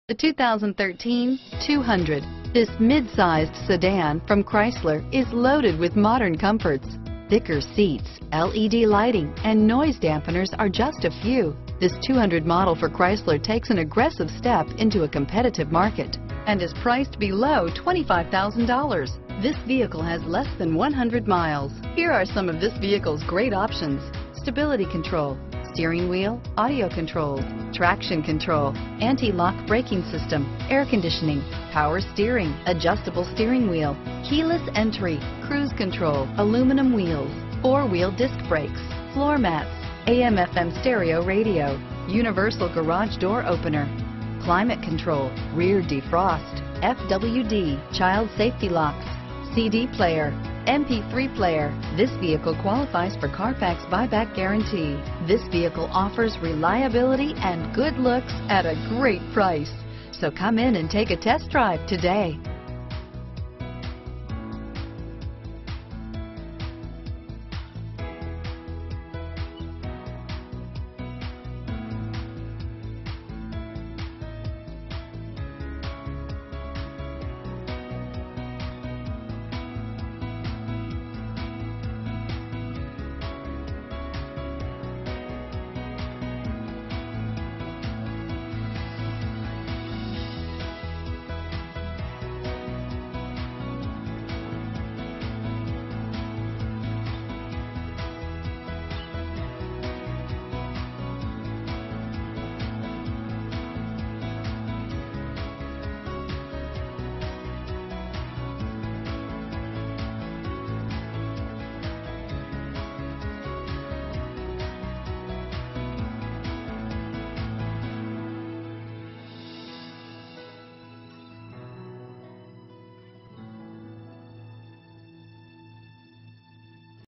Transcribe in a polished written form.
The 2013 200. This mid-sized sedan from Chrysler is loaded with modern comforts. Thicker seats, LED lighting, and noise dampeners are just a few. This 200 model for Chrysler takes an aggressive step into a competitive market and is priced below $25,000. This vehicle has less than 100 miles. Here are some of this vehicle's great options: stability control, steering wheel audio controls, traction control, anti-lock braking system, air conditioning, power steering, adjustable steering wheel, keyless entry, cruise control, aluminum wheels, four-wheel disc brakes, floor mats, AM/FM stereo radio, universal garage door opener, climate control, rear defrost, FWD, child safety locks, CD player, MP3 player. This vehicle qualifies for Carfax buyback guarantee. This vehicle offers reliability and good looks at a great price. So come in and take a test drive today.